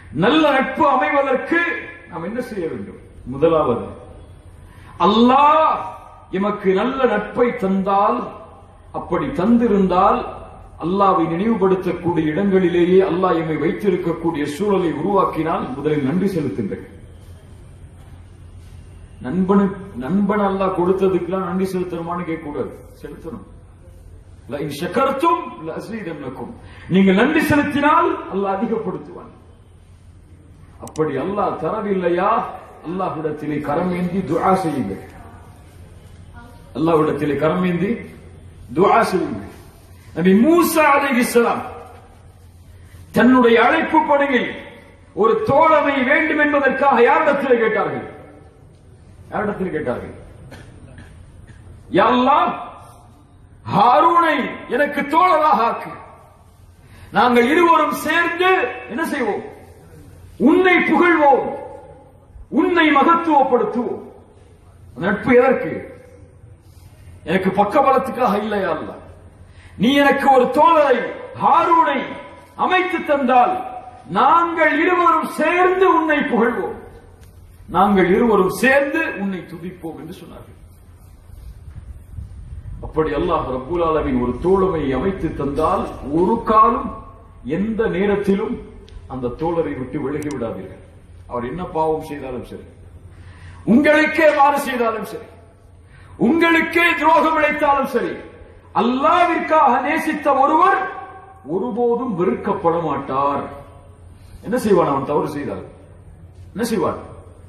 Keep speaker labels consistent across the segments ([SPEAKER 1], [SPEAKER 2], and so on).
[SPEAKER 1] நல்ல நட்பு அமைவதற்கு நாம் என்ன செய்ய வேண்டும்? முதலாவது, அல்லாஹ் எமக்கு நல்ல நட்பை தந்தால், அப்படி தந்திருந்தால் அல்லாஹ்வை நினைவுபடுத்தக்கூடிய இடங்களிலேயே அல்லாஹ் எம்மை வைத்திருக்கக்கூடிய சூழலை உருவாக்கினால் முதலில் நன்றி செலுத்துங்கள். நண்பன் அல்லாஹ் கொடுத்ததுக்கெல்லாம் நன்றி செலுத்தணுமான்னு கேட்க கூடாது, செலுத்தணும். நீங்கள் நன்றி செலுத்தினால் அல்லாஹ் அதிகப்படுத்துவான். அப்படி அல்லாஹ் தரவில்லையா, அல்லாஹ்விடத்திலே கரம் ஏந்தி துஆ செய்யுங்கள். அல்லாஹ்விடத்திலே கரம் ஏந்தி துஆ செய்யுங்கள். நபி மூசா அலைஹிஸ்ஸலாம் தன்னுடைய அழைப்பு பணியில் ஒரு தோழமை வேண்டும் என்பதற்காக யாரிடத்தில் கேட்டார்கள்? யாரிடத்தில் கேட்டார்கள்? யா அல்லாஹ், ஹாரூனை எனக்கு தோழராக ஆக்கு, நாங்கள் இருவரும் சேர்ந்து என்ன செய்வோம்? உன்னை புகழ்வோம், உன்னை மகத்துவப்படுத்துவோம். நட்பு எதற்கு? எனக்கு பக்கபலத்துக்காக இல்லையா அல்லாஹ், நீ எனக்கு ஒரு தோழரை ஹாரூனை அமைத்து தந்தால் நாங்கள் இருவரும் சேர்ந்து உன்னை புகழ்வோம், நாங்கள் இருவரும் சேர்ந்து உன்னை துதிப்போம் என்று சொன்னார்கள். அப்படி அல்லாஹ் ரப்பல் ஆலமீன் ஒரு தோழமையை அமைத்து தந்தால் ஒரு காலம் எந்த நேரத்திலும் அந்த தோழரை விட்டு விலகி விடாதீர்கள். அவர் என்ன பாவம் செய்தாலும் சரி, உங்களுக்கே மாறு செய்தாலும் சரி, உங்களுக்கே துரோகம் இழைத்தாலும் சரி, அல்லாஹ்விற்காக நேசித்த ஒருவர் ஒருபோதும் வெறுக்கப்பட மாட்டார். என்ன செய்வான்? அவன் தவறு செய்தால் என்ன செய்வான்?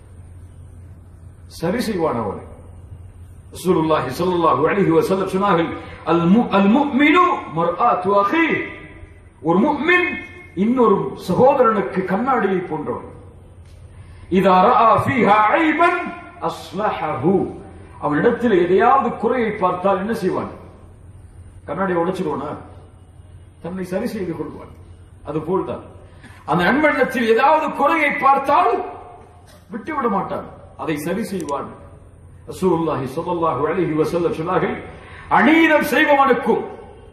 [SPEAKER 1] சரி செய்வான். அவன் ரசூலுல்லாஹி ஸல்லல்லாஹு அலைஹி வஸல்லம் சொன்னார்கள், அல் முஃமினு மர்ஆத்து அஹீஹ், ஒரு முஃமின் இன்னொரு சகோதரனுக்கு கண்ணாடியை போன்றவன். இதா ரஆ ஃபீஹா ஐபன் அஸ்லஹஹு, அவனிடத்தில் எதையாவது குறையை பார்த்தால் என்ன செய்வான்? கண்ணாடியை உடைச்சிடுவானா? தன்னை சரி செய்து கொள்வான். அதுபோல்தான் அந்த நண்பனிடத்தில் ஏதாவது குறையை பார்த்தால் விட்டுவிட மாட்டான், அதை சரி செய்வான். ரசூலுல்லாஹி ஸல்லல்லாஹு அலைஹி வஸல்லம் சொன்னார்கள், அநீதம் செய்பவனுக்கும்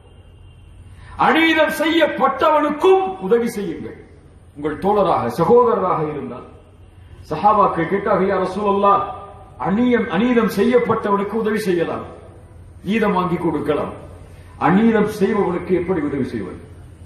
[SPEAKER 1] அநீதம் செய்யப்பட்டவனுக்கும் உதவி செய்யுங்கள். உங்கள் தோழராக சகோதரராக இருந்தால். சஹாபாக்கள் கேட்டார்கள், யா ரசூலல்லாஹ், அநீதம் செய்யப்பட்டவனுக்கு உதவி செய்யலாம், நீதம் வாங்கி கொடுக்கலாம், அநீதம் செய்பவனுக்கு எப்படி உதவி செய்வது?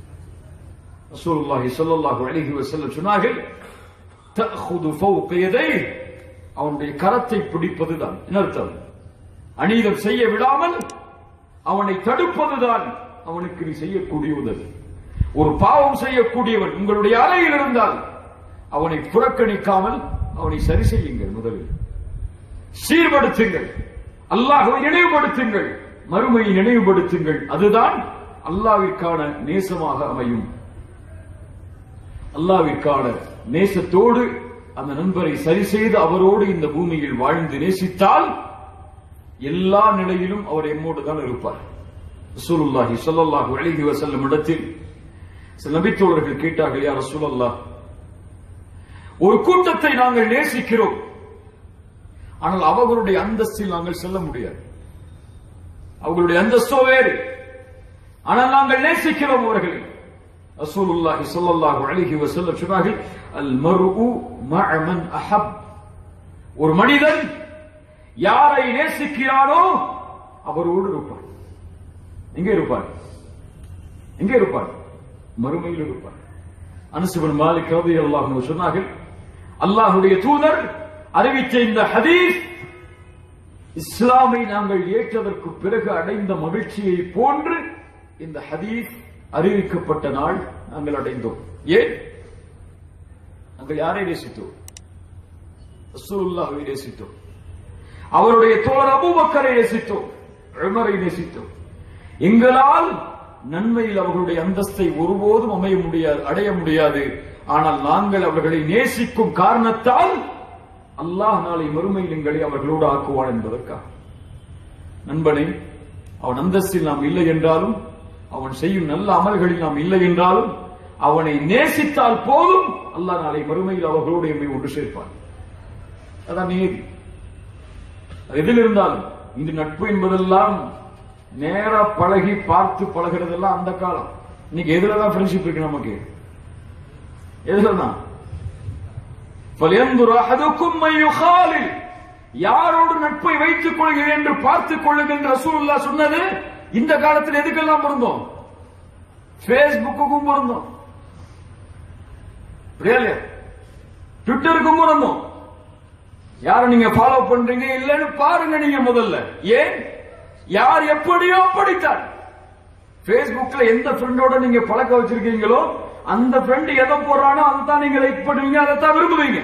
[SPEAKER 1] ரசூலுல்லாஹி ஸல்லல்லாஹு அலைஹி வஸல்லம் சொன்னார்கள், தஅخذ فوق يديه, அவனுடைய கரத்தை பிடிப்பதுதான். என்ன அர்த்தம்? அநீதம் செய்ய விடாமல் அவனை தடுப்பதுதான் அவனுக்கு நீ செய்யக்கூடிய உதவி. ஒரு பாவம் செய்யக்கூடியவன் உங்களுடைய அறையில் இருந்தால் அவனை புறக்கணிக்காமல் அவனை சரி செய்யுங்கள். முதலில் சீர்படுத்துங்கள், அல்லாஹ்வை நினைவுபடுத்துங்கள், மறுமையை நினைவுபடுத்துங்கள். அதுதான் அல்லாஹ்விற்கான நேசமாக அமையும். அல்லாஹ்விற்கான நேசத்தோடு அந்த நண்பரை சரி செய்து அவரோடு இந்த பூமியில் வாழ்ந்து நேசித்தால் எல்லா நிலையிலும் அவர் எம்மோடு தான் இருப்பார். ரசூலுல்லாஹி ஸல்லல்லாஹு அலைஹி வஸல்லம் இடத்தில் சில நபித்தோழர்கள் கேட்டார்கள், யா ரசூலல்லாஹ், ஒரு கூட்டத்தை நாங்கள் நேசிக்கிறோம், ஆனால் அவர்களுடைய அந்தஸ்தில் நாங்கள் செல்ல முடியாது. அவர்களுடைய அந்தஸ்தோ வேறு, ஆனால் நாங்கள் நேசிக்கிறோம் அவர்களை. ரசூலுல்லாஹி ஸல்லல்லாஹு அலைஹி வஸல்லம் சொன்னார்கள், அல் மர்உ மஅ மன் அஹப், ஒரு மனிதன் யாரை நேசிக்கிறானோ அவரோடு இருப்பான். எங்கே இருப்பார்? எங்கே இருப்பார்? மறுமையில் இருப்பார். அனஸ் இப்னு மாலிக் ரலியல்லாஹு அன்ஹு சொன்னார்கள், அல்லாஹ்வுடைய தூதர் அறிவித்த இந்த ஹதீஸ் இஸ்லாமை நாங்கள் ஏற்றதற்கு பிறகு அடைந்த மகிழ்ச்சியை போன்று இந்த ஹதீஸ் அறிவிக்கப்பட்ட நாள் நாங்கள் அடைந்தோம். ஏன்? நாங்கள் யாரை நேசித்தோம்? ரசூலுல்லாஹ்வை நேசித்தோம். அவருடைய தோழர் அபூபக்கரை நேசித்தோம், உமரை நேசித்தோம். எங்களால் நன்மையில் அவர்களுடைய அந்தஸ்தை ஒருபோதும் அடைய முடியாது. ஆனால் நாங்கள் அவர்களை நேசிக்கும் காரணத்தால் அல்லாஹ் நாளை மறுமையில் எங்களை அவர்களோடு ஆக்குவான் என்பதற்காக. நண்பனை அவன் அந்தஸ்தில் நாம் இல்லை என்றாலும், அவன் செய்யும் நல்ல அமல்களில் நாம் இல்லை என்றாலும், அவனை நேசித்தால் போதும் அல்லாஹ் நாளை மறுமையில் அவர்களோடு எம்மை ஒன்று சேர்ப்பான். அதான் நீதி. எதில் இருந்தாலும் இந்த நட்பு என்பதெல்லாம் நேர பழகி பார்த்து பழகிறதெல்லாம் அந்த காலம். இன்னைக்கு எதுலதான் ஃப்ரெண்ட்ஷிப் இருக்கு? நமக்கு எதுலதான்? ஃபல்யன்துர் அஹதுக்கும் மன் யுகாலில், யாரோடு நட்பை வைத்துக் கொள்கிறேன் என்று பார்த்துக் கொள்ளுகின்ற ரசூலுல்லாஹ் சொன்னது இந்த காலத்தில் எதுக்கெல்லாம் பொருந்தும்? ஃபேஸ்புக்குக்கும் பொருந்தும், ட்விட்டருக்கும் பொருந்தும். யாரை நீங்க ஃபாலோ பண்றீங்க இல்லன்னு பாருங்க நீங்க முதல்ல. ஏன்? யார் எப்படியோ படித்தார். ஃபேஸ்புக்ல எந்த ஃப்ரெண்டோட நீங்க பழக்க வச்சிருக்கீங்களோ அந்த ஃப்ரெண்ட் எதை போடுறானோ அதை தான் நீங்க லைக் பண்ணுவீங்க, அதை தான் விரும்புவீங்க.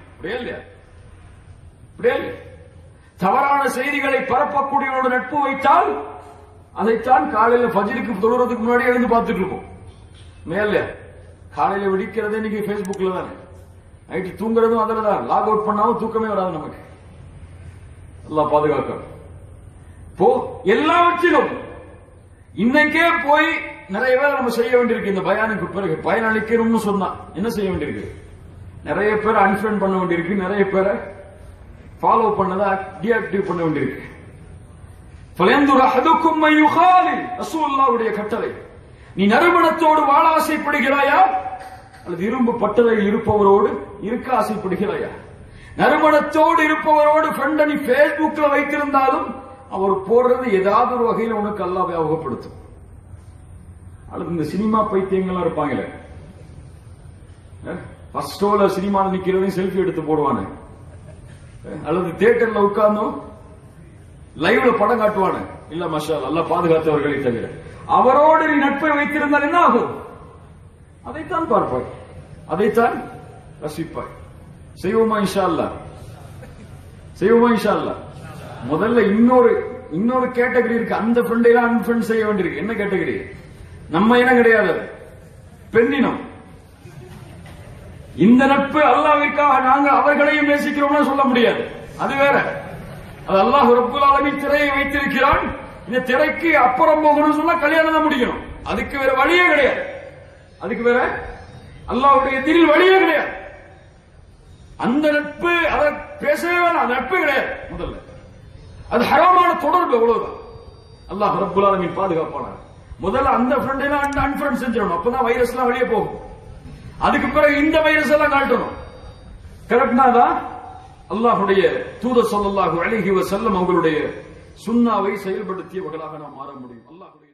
[SPEAKER 1] தவறான செய்திகளை பரப்பக்கூடியவனோட நட்பு வைத்தால் அதைத்தான் காலையில ஃபஜ்ருக்கு தொழுறதுக்கு முன்னாடி எழுந்து பார்த்துட்டு இருக்கோம். மேல காலையில விடிக்கிறதே இன்னைக்கு ஃபேஸ்புக்ல தானே, நைட்டு தூங்குறதும் அதுல தான். லாக் அவுட் பண்ணாலும் தூக்கமே வராது நமக்கு. அல்லாஹ் பாதுகாக்க. போ எல்லாவற்றிலும் இன்னைக்கே போய் நிறைய பேர் நம்ம செய்ய வேண்டியிருக்கு. இந்த பயானுக்கு பிறகு பயனளிக்கணும்னு சொன்னா என்ன செய்ய வேண்டியிருக்கு? நிறைய பேர் அன்ஃப்ரெண்ட் பண்ண வேண்டியிருக்கு, நிறைய பேரை ஃபாலோ பண்ணதா டீஆக்டிவ் பண்ண வேண்டியிருக்கு. ஃபல்யன்துர் அஹதுக்கும் மன் யுகாலில், ரசூலுல்லாஹ்வுடைய கட்டளை. நீ நறுமணத்தோடு வாழ ஆசைப்படுகிறாயா அல்லது இரும்பு பட்டறையில் இருப்பவரோடு இருக்க ஆசைப்படுகிறாயா? நறுமணத்தோடு இருப்பவரோடு ஃப்ரெண்ட நீ ஃபேஸ்புக்ல வைத்திருந்தாலும் அவர் போடுறது ஏதாவது ஒரு வகையில் உனக்கு அல்லாஹ் ஞாபகப்படுத்தும். அல்லது இந்த சினிமா பைத்தியங்கள்லாம் இருப்பாங்களே, ஃபர்ஸ்ட் ரோல சினிமாவில் நிக்கிறதையும் செல்ஃபி எடுத்து போடுவானு, அல்லது தியேட்டர்ல உட்கார்ந்தும் லைவ்ல படம் காட்டுவானு. இல்ல மஷா அல்லாஹ் பாதுகாத்தவர்களை தவிர அவரோடு நீ நட்பை வைத்திருந்தால் என்ன ஆகும்? அதைத்தான் பார்ப்பாய், அதைத்தான் ரசிப்பாய். செய்வோமா இன்ஷா அல்லாஹ்? செய்வோமா இன்ஷா அல்லாஹ்? முதல்ல இன்னொரு கேட்டகரி இருக்கு. அந்த ஃப்ரெண்டை எல்லாம் அன்ஃப்ரெண்ட் செய்ய வேண்டியிருக்கு. என்ன கேட்டகரி? நம்ம இனம் கிடையாது, பெண்ணினம். இந்த நட்பு அல்லாஹ்விற்காக நாங்க அவர்களையும் நேசிக்கிறோம்னு சொல்ல முடியாது, அது வேற. அது அல்லாஹ் ரப்புல் ஆலமீன் திரையை வைத்திருக்கிறான். இந்த திரைக்கு அப்புறம் போகணும்னு சொன்னா கல்யாணம் தான் முடிக்கணும். அதுக்கு வேற வழியே கிடையாது. அதுக்கு வேற அல்லாஹ்வுடைய தீனில் வழியே கிடையாது. அந்த நட்பு அதை பேசவே வேணாம், நட்பு கிடையாது. முதல்ல அது ஹராமான தொடர்பு, அவ்வளவுதான். அல்லாஹ் ரப்புல் ஆலமீன் பாதுகாப்பானார். முதல்ல அந்த ஃப்ரெண்ட் எல்லாம் அன்ஃப்ரெண்ட் செஞ்சிடணும், அப்பதான் வைரஸ் எல்லாம் வெளியே போகும். அதுக்கு பிறகு இந்த வைரஸ் எல்லாம் காட்டணும். கரெக்ட்னாதான் அல்லாஹ்வுடைய தூதர் ஸல்லல்லாஹு அலைஹி வஸல்லம் அவங்களுடைய சுன்னாவை செயல்படுத்தியவர்களாக நாம் மாற முடியும். அல்லாஹ்வுடைய